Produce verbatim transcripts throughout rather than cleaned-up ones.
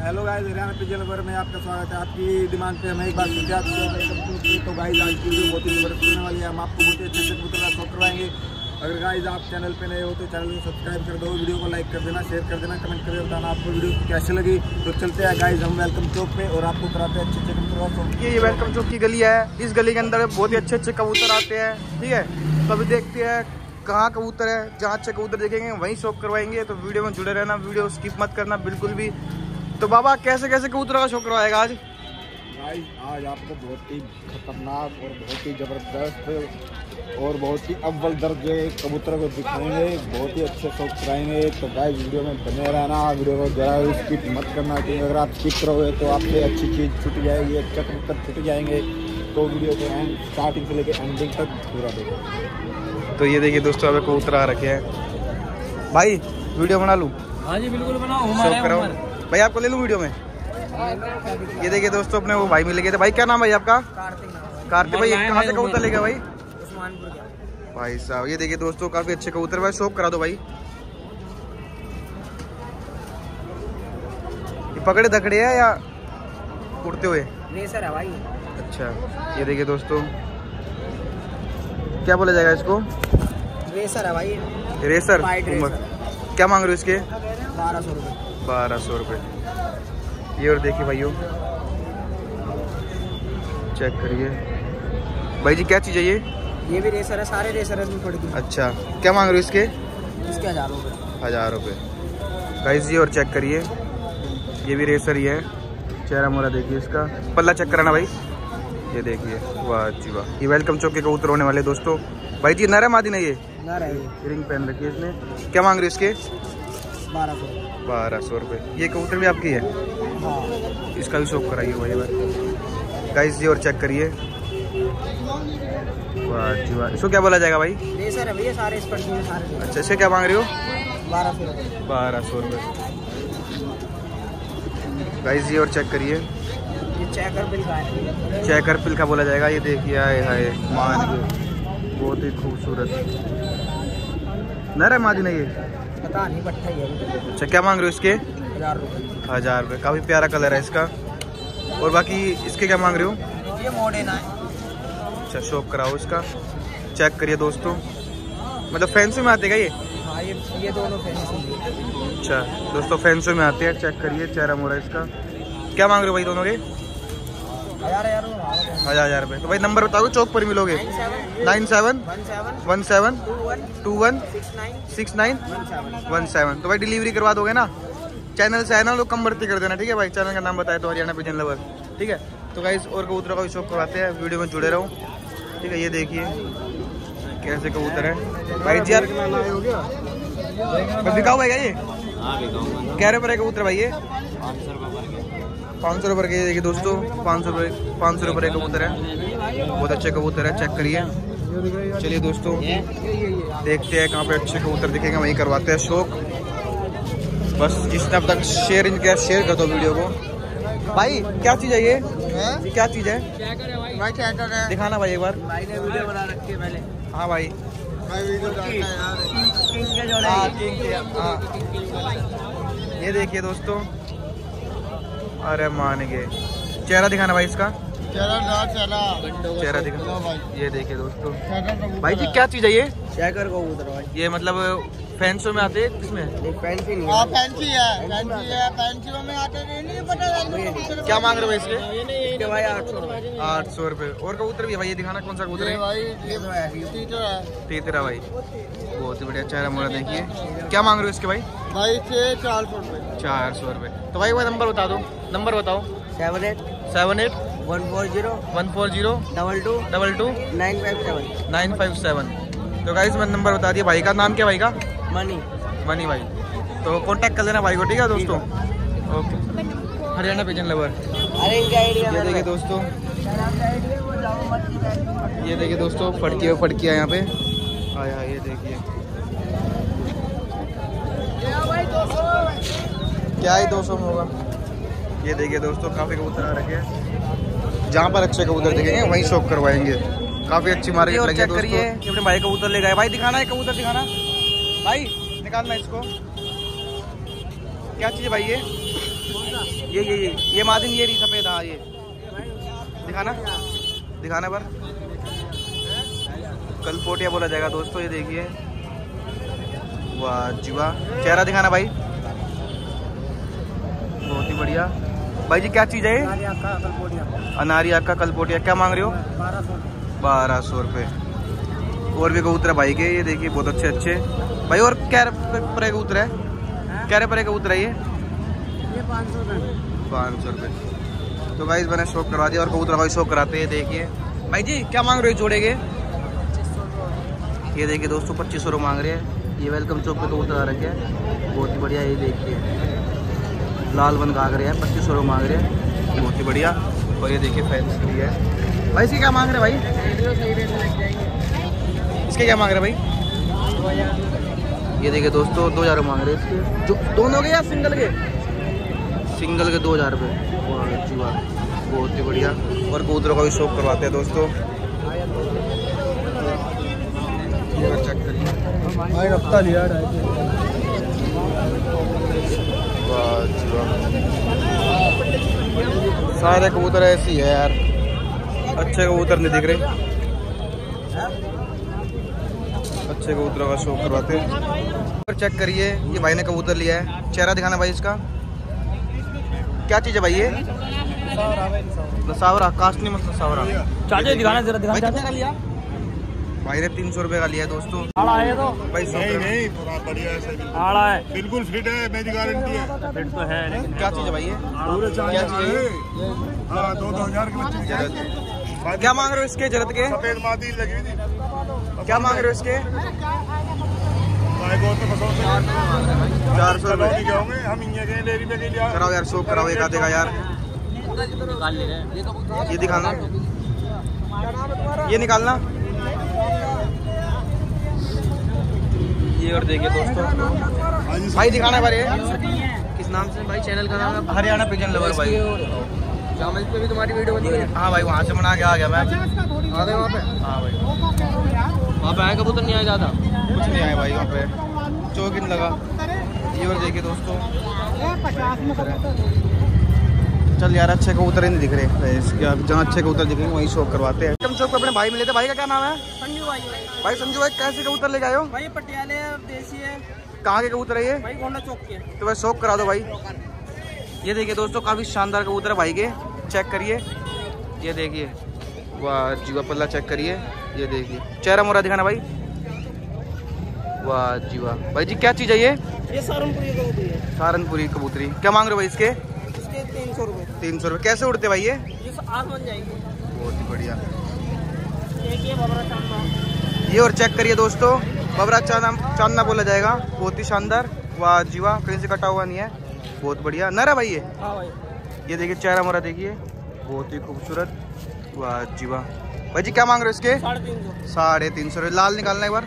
Hello guys, Haryana pigeon lover में आपका स्वागत है। आपकी डिमांड पे हमें एक बार फिर तो गाइस आज की वीडियो बहुत ही जबरदस्त होने वाली है। हम आपको बहुत ही अच्छे से कबूतर का शौक करवाएंगे। अगर गाइस आप चैनल पे नए हो तो चैनल को सब्सक्राइब कर दो, वीडियो को लाइक कर देना, शेयर कर देना, कमेंट करके बताना आपको वीडियो कैसे लगी। तो चलते हैं गाइस हम वेलकम चौक पे और आपको कराते हैं अच्छे अच्छे कबूतर। ये वेलकम चौक की गली है। इस गली के अंदर बहुत ही अच्छे अच्छे कबूतर आते हैं, ठीक है। तो अभी देखते हैं कहाँ कबूतर है, जहाँ अच्छे कबूतर देखेंगे वहीं शौक करवाएंगे। तो वीडियो में जुड़े रहना, वीडियो स्किप मत करना बिल्कुल भी। तो बाबा कैसे कैसे कबूतरों का शौक करवाएगा आज? गाइस आज आपको बहुत ही खतरनाक और बहुत ही जबरदस्त और बहुत ही अव्वल दर्जे कबूतर को दिखाएंगे, बहुत ही अच्छे शौक कराएंगे। तो गाइस वीडियो में बने रहना, वीडियो को जरा स्किप मत करना, क्योंकि अगर आप स्किप करोगे तो आपसे अच्छी चीज़ छूट जाएगी, अच्छे कबूतर छूट जाएंगे। तो वीडियो को एंड स्टार्टिंग से लेकर एंडिंग तक पूरा देखो। तो ये देखिए दोस्तों, हमें कबूतर आ रखे हैं। भाई वीडियो बना लूँ? हाँ जी बिल्कुल बनाओ, शौक कराओ भाई। आपको ले लूँ वीडियो में? ये देखिए दोस्तों, अपने वो भाई मिल गए थे। भाई क्या नाम भाई आपका? कार्तिक भाई। कहाँ से कबूतर लेगा भाई? भाई साहब ये देखिए दोस्तों, काफी अच्छे कबूतर। भाई शौक करा दो भाई। ये पकड़े दखड़े है या उड़ते हुए? रेसर है भाई। अच्छा ये देखिए दोस्तों, क्या बोला जाएगा इसको? रेसर है भाई। रेसर। रेसर। क्या मांग रहे हो इसके? बारह सौ रुपये। बारह सौ रुपये। ये और देखिए भाइयों, चेक करिए भाई जी, क्या चीज़ है ये? ये भी रेसर है, सारे रेसर है इसमें पड़ती। अच्छा क्या मांग रहे हो इसके? इसके हजार रुपये। हजार रुपये गाइस जी। और चेक करिए, ये भी रेसर ही है। चेहरा मोरा देखिए इसका, पल्ला चेक कराना भाई। ये देखिए, वाह जी वाह। ये वेलकम चौक के कबूतर होने वाले दोस्तों। भाई जी नर है मादी नहीं? ये नर है। ये रिंग पहन रखी है इसने। क्या मांग रहे हो इसके? बारह सौ। बारह सौ रुपये। ये कबूतर भी आपकी है? हाँ। इसका भी शौक कराइए भाई बार गाइस जी। और चेक करिए, वाह जी वाह। इसको क्या बोला जाएगा भाई? रेसर है भैया, सारे इस पड़ती हैं सारे। अच्छा इससे क्या मांग रहे हो? बारह सौ रुपये। बारह सौ रुपये गाइस जी। और चेक करिए, ये चेकर पिल का है। चेकर पिल का बोला जाएगा। ये देखिए, आए हाय मान के, बहुत ही खूबसूरत। नर है मादी नहीं? ये पता नहीं, पट्टा ही है। अच्छा क्या मांग रहे हो इसके? हजार रुपये। हजार रुपये। काफ़ी प्यारा कलर है इसका। और बाकी इसके क्या मांग रहे हो? ये मॉडर्न है। अच्छा शौक कराओ इसका। चेक करिए दोस्तों, मतलब फैंसी में आते क्या ये? हाँ ये ये दोनों फैंसी। अच्छा दोस्तों फैंसी में आते हैं। चेक करिए चेहरा मोड़ा इसका। क्या मांग रहे हो भाई दोनों के? हजार हजार हजार हजार रुपये। तो भाई नंबर बताओ, चौक पर मिलोगे? Nine seven one seven two one six nine one seven. तो भाई डिलीवरी करवा दोगे ना? चैनल से है ना, लोग कम बढ़ती कर देना, ठीक है भाई। चैनल का नाम बताए तो हरियाणा पिजन लवर, ठीक है। तो गाइस और कबूतरों का भी शौक करवाते हैं, वीडियो में जुड़े रहो, ठीक है। ये देखिए कैसे कबूतर है भाई जी। यार बिकाऊ है क्या ये? क्या रुपये कबूतर भाई? ये पाँच सौ रुपये के। देखिए दोस्तों, पाँच सौ रुपये पाँच सौ रुपये कबूतर है। बहुत अच्छे कबूतर है, चेक करिए। चलिए दोस्तों देखते हैं कहाँ पे अच्छे कबूतर दिखेंगे, वहीं करवाते हैं शौक। बस जिसने अब तक शेयर इन किया, शेयर कर दो वीडियो को। भाई क्या चीज़ है ये? है? क्या चीज़ है भाई? चेकर है। दिखाना भाई एक बार। भाई ने वीडियो बना रखी है पहले। हाँ भाई, भाई वीडियो डालता है यार। किंग के जोड़े। हाँ किंग के। हाँ ये देखिए दोस्तों, अरे मान गए। चेहरा दिखाना भाई इसका। चेहरा चेहरा चेहरा दिखा। ये देखिए दोस्तों भाई जी, क्या चीज़ है ये? चेकर कबूतर भाई। ये मतलब फैंसों में आते हैं किसमें? फैंसी नहीं। हाँ फैंसी है, फैंसी है, फैंसियों में आते हैं। नहीं पता क्या मांग रहे हो इसके? इसके भाई आठ सौ रुपये। आठ सौ रुपये। और कबूतर भी है भाई, ये दिखाना कौन सा कबूतर है भाई? ये तो है तीतरा है। तीतरा भाई, बहुत ही बढ़िया चेहरा मोड़ा देखिए। क्या मांग रहे हो इसके भाई? भाई छः चार सौ रुपये। चार सौ रुपये। तो भाई वो नंबर बता दो, नंबर बताओ। Seven eight seven eight one four zero one four zero double two double two nine five seven nine five seven. तो गाइस मैंने नंबर बता दिया। भाई का नाम क्या भाई का? मनी। मनी भाई। तो कांटेक्ट कर लेना भाई को, ठीक है दोस्तों। Okay, Haryana pigeon lover. अरे इनका आइडिया ये देखिए दोस्तों, ये देखिए दोस्तों, फटकी है फटकी है यहाँ पे आया। ये देखिए क्या ही दो सौ में होगा। ये देखिए दोस्तों, काफ़ी कबूतर आ रखे हैं। जहाँ पर अच्छे कबूतर दिखेंगे वहीं शौक करवाएंगे। काफ़ी अच्छी मार्केट लगी है दोस्तों। ये अपने भाई कबूतर ले गए। भाई दिखाना है कबूतर, दिखाना भाई, निकालना इसको। क्या चीज़ है भाई ये? ये ये ये ये मादिन ये रही सफेद। हाँ ये दिखाना दिखाना पर कलपोटिया बोला जाएगा दोस्तों। ये देखिए वाह जी वाह। चेहरा दिखाना भाई, बहुत ही बढ़िया। भाई जी क्या चीज़ है ये? अनारी आका कलपोटिया। क्या मांग रहे हो? बारह सौ रुपये। और भी कबूतर भाई के, ये देखिए बहुत अच्छे अच्छे भाई। और क्या रुपये कबूतर है? क्या रुपये कबूतर है ये? पाँच सौ रुपये। तो भाई मैंने शौक करवा दिया और कबूतर भाई शौक कराते हैं। देखिए भाई जी क्या मांग रहे हो जोड़े के? ये देखिए दोस्तों पच्चीस सौ रुपये मांग रहे हैं। ये वेलकम चौक पे कबूतर आ रखे हैं, बहुत ही बढ़िया। ये देखिए लाल बन का रहे हैं, पच्चीस सौ रुपये मांग रहे हैं, बहुत ही बढ़िया। और ये देखिए फैंसी भी है भाई। इसके क्या मांग रहे हैं भाई? इसके क्या मांग रहे हैं भाई? ये देखिए दोस्तों दो हज़ार मांग रहे हैं इसके। जो दोनों के या सिंगल के? सिंगल के दो हज़ार रुपये। वाह अच्छी बात, बहुत ही बढ़िया। और कबूतरों का भी शौक करवाते हैं दोस्तों। चेक करिए सारे कबूतर ऐसे ही है यार, अच्छे कबूतर नहीं दिख रहे। अच्छे कबूतरों का शौक करवाते हैं। और चेक करिए ये भाई ने कबूतर लिया है। चेहरा दिखाना भाई इसका। क्या चीज़ है भाई ये? नसावरा। कास्ट नहीं मतलब नसावरा। चाचा दिखाना जरा दिखाना। भाई कितने का लिया? भाई ने तीन सौ रुपये का लिया है दोस्तों। आड़ा है तो भाई नहीं नहीं पूरा बढ़िया है, आड़ा है, बिल्कुल फिट है, मेरी गारंटी है। फिट तो है लेकिन क्या चीज़ है भाई ये? पूरे क्या चीज़ है ये? हाँ दो दो हजार के बच्चे। जरद। क्या मांग रहे हो इसके जरद के? सफेद मादी लगी हुई थी। क्या मांग रहे हो इसके? चार सौ रुपये होंगे हम इंडिया के डेयरी पे लिया। कराओ यार शौक कराओ, एक आधे का यार। ये दिखाना, ये निकालना। ये और देखिए दोस्तों भाई दिखाना है भाई। किस नाम से भाई? चैनल का नाम है हरियाणा पिजन लवर भाई। जामल पे भी तुम्हारी वीडियो बनी है? हाँ भाई वहाँ से बना के आ गया मैं। आ गए वहाँ पे? हाँ भाई वहाँ पे आए कबूतर नहीं आया ज़्यादा, कुछ नहीं आया भाई वहाँ पे, चौकिन लगा। ये और देखिए दोस्तों चल यार अच्छे कबूतर नहीं दिख रहे इसके, जहाँ अच्छे कबूतर दिखेंगे वहीं शौक करवाते हैं। हम चौक पे अपने भाई मिले थे। भाई का क्या नाम है? संजू भाई। भाई संजू भाई कैसे कबूतर लेके आए हो? भाई पटियाले देसी है। कहाँ के कबूतर है ये? भाई गोंडा चौक के। तो भाई शौक करा दो भाई। ये देखिए दोस्तों काफी शानदार कबूतर है भाई के, चेक करिए। ये देखिए वाह जीवा, पल्ला चेक करिए। ये देखिए चेहरा मोरा दिखाना भाई। वाह जीवा। भाई जी क्या चीज़ है ये? ये सहारनपुरी कबूतरी है। सहारनपुरी कबूतरी। क्या मांग रहे हो भाई इसके? इसके तीन सौ रुपये। तीन सौ रुपये। कैसे उड़ते भाई ये? ये आग बन जाएगी। बहुत ही बढ़िया। एक ये बबरा चांदना। ये और चेक करिए दोस्तों, बबरा चांदना चांदना बोला जाएगा, बहुत ही शानदार। वाह जीवा, कहीं से कटा हुआ नहीं है, बहुत बढ़िया। नर है भाई ये? हाँ भाई। ये देखिए चेहरा मोरा देखिए, बहुत ही खूबसूरत। वाह जीवा। भाई जी क्या मांग रहे हो इसके? साढ़े तीन सौ। साढ़े तीन सौ रुपये। लाल निकालना एक बार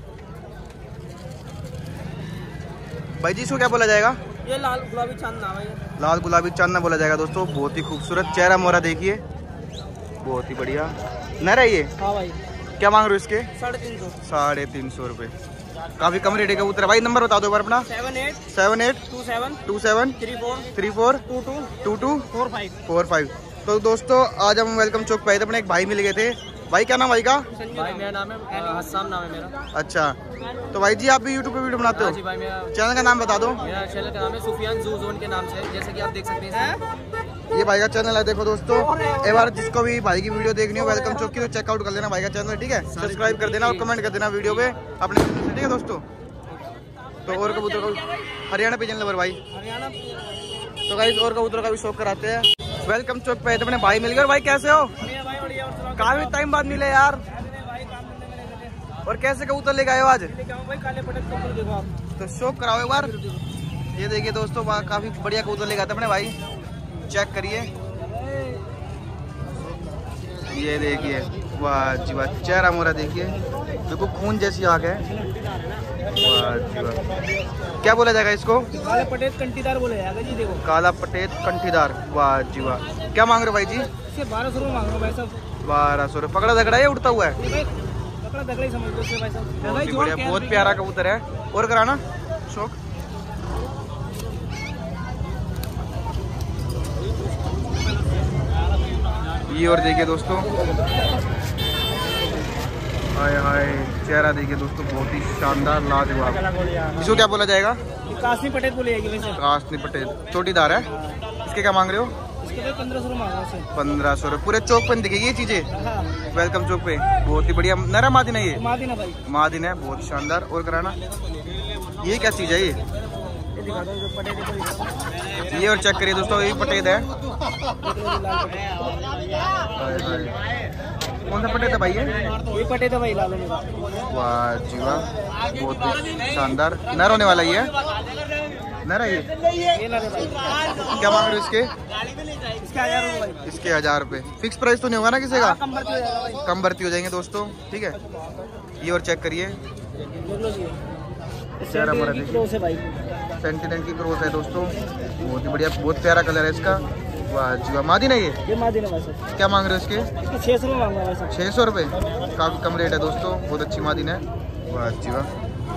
भाई जी। इसको क्या बोला जाएगा? ये लाल गुलाबी चांदना भाई। लाल गुलाबी चांदना बोला जाएगा दोस्तों, बहुत ही खूबसूरत। चेहरा मोरा देखिए, बहुत ही बढ़िया। नर है ये? हाँ भाई। क्या मांग रहे हो इसके? साढ़े तीन सौ। साढ़े तीन सौ रुपये। काफी कम रेट का कबूतर है भाई। नंबर बता दो एक बार अपना। Seven eight seven eight two seven two seven three four three four two two two two four five four five. तो दोस्तों आज हम वेलकम चौक पे आए थे, अपने एक भाई मिल गए थे। भाई क्या नाम भाई का? भाई मेरा नाम है हस्साम, नाम है मेरा। अच्छा तो भाई जी आप भी यूट्यूब पे वीडियो बनाते हो? जी भाई मेरा चैनल का नाम बता दो। मेरा चैनल का नाम है सुफियान जू जोन के नाम से, जैसे कि आप देख सकते हैं। ये भाई का चैनल है, देखो दोस्तों एक बार जिसको भी भाई की वीडियो देखनी हो वेलकम चौक की तो चेकआउट कर लेना भाई का चैनल, ठीक है? सब्सक्राइब कर देना और कमेंट कर देना वीडियो पे अपने, ठीक है दोस्तों? तो और कबूतर का हरियाणा पिजन लवर भाई। हरियाणा। तो गाइस और कबूतर का भी शौक कराते हैं। वेलकम चौक पे अपने भाई मिल गए। भाई कैसे हो? काफी टाइम बाद मिले यार। और कैसे कबूतर लेके आए हो आज? तो शौक कराओ एक बार। ये देखिए दोस्तों काफी बढ़िया कबूतर लेके आते अपने भाई, चेक करिए। ये देखिए वाह जी वाह, चेहरा मोरा देखिए, देखो खून जैसी आग है। वाह जी वाह। क्या बोला जाएगा इसको? काला पटेत कंटीदार बोले जाएगा जी। देखो काला पटेत कंठीदार। वाह जी वाह। क्या मांग रहे हो भाई जी? इसके बारह सौ रुपये मांग रहा हूँ भाई साहब। बारह सौ रुपये। पकड़ा दगड़ा है उड़ता हुआ है? पकड़ा दगड़ा ही समझ लो भाई साहब। बहुत ही बढ़िया, बहुत प्यारा कबूतर है। और कराना शौक। ये और देखिए दोस्तों, हाय हाय चेहरा देखिए दोस्तों, बहुत ही शानदार लाजवाब। इसको क्या बोला जाएगा? कासनी पटेल बोली जाएगी वैसे। कासनी पटेल चोटीदार है। इसके क्या मांग रहे हो? इसके पंद्रह सौ मांगा से। पंद्रह सौ रुपये पूरे चौक पे दिखेगी ये चीजें। वेलकम चौक पे बहुत ही बढ़िया नरा मादिन है ये। मादिन है भाई, मादिन है, बहुत शानदार। और कराना ये क्या चीज है? ये ये दिखा दो पटेल। ये और चेक करिए दोस्तों, ये पटेद है। हाय हाय कौन सा पटेद है भाई ये? ये पटेल है भाई, लाल मेरा। वाह जी वाह, बहुत ही शानदार। नर होने वाला ये है, नर है ये। ये ना दे भाई। क्या मांग रहे हो इसके? इसके हजार रुपए भाई। इसके हजार रुपए। फिक्स प्राइस तो नहीं होगा ना किसी का? कम भर्ती हो जाएगा भाई। कम भर्ती हो जाएंगे दोस्तों, ठीक है। ये और चेक करिए, देख लो जी, चेहरा मोरा की देखिए, क्रॉस है भाई। सेंटिनेंट की क्रॉस है दोस्तों, बहुत ही बढ़िया, बहुत प्यारा कलर है इसका। वाह जी वाह, मादिन है ये। ये मादिन है भाई सर। क्या मांग रहे हो इसके? इसके छह सौ में मांगा भाई सर। छः सौ रुपये, काफ़ी कम रेट है दोस्तों, बहुत अच्छी मादिन है। वाह जी वाह।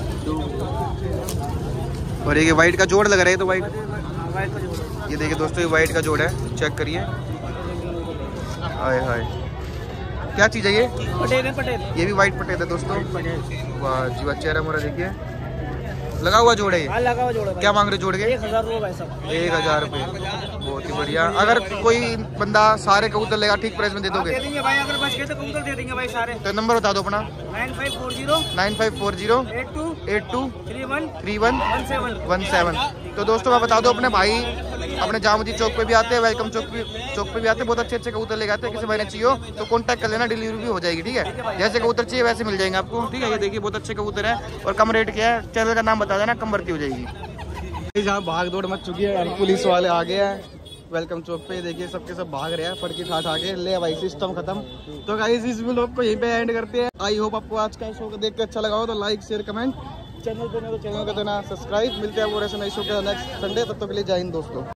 और ये वाइट का जोड़ लग रहा है, तो वाइट, ये देखिए दोस्तों, ये वाइट का जोड़ है, चेक करिए। हाय हाय क्या चीज़ है ये? पटेल है पटेल। ये भी वाइट पटेल है दोस्तों। वाह जी वाह, चेहरा मोरा देखिए, लगा हुआ जोड़ है ये। हाँ लगा हुआ जोड़ है भाई। क्या मांग रहे जोड़ के? एक हजार रुपये भाई साहब। एक हजार रुपये, बहुत ही बढ़िया। अगर कोई बंदा सारे कबूतर लेगा ठीक प्राइस में दे दोगे? दे देंगे भाई, अगर बच गए तो कबूतर दे देंगे भाई सारे। तो नंबर बता दो अपना। Nine five four zero nine five four zero eight two eight two three one three one one seven. One seven. तो दोस्तों मैं बता दूं, अपने भाई अपने जामुदी चौक पे भी आते हैं, वेलकम चौक पे चौक पे भी आते हैं, बहुत अच्छे अच्छे कबूतर लेके आते हैं। किसी भाई ने चाहिए हो तो कांटेक्ट कर लेना, डिलीवरी भी हो जाएगी, ठीक है। जैसे कबूतर चाहिए वैसे मिल जाएंगे आपको, ठीक है। ये देखिए बहुत अच्छे कबूतर है और कम रेट के है। चैनल का नाम बता देना, कम भर्ती हो जाएगी। जहाँ भाग दौड़ मच चुकी है, पुलिस वाले आ गए हैं वेलकम चौक पे, देखिए सबके सब भाग रहे हैं फटकी खा खा के। ले भाई सिस्टम खत्म। तो गाइस इस व्लॉग को यहीं पे एंड करते हैं। आई होप आपको आज का शो देख के अच्छा लगा हो, तो लाइक शेयर कमेंट, चैनल पे तो चैनल को देना सब्सक्राइब। मिलते हैं वो ऐसे नई शो के नेक्स्ट संडे, तब तक के लिए जय हिंद दोस्तों।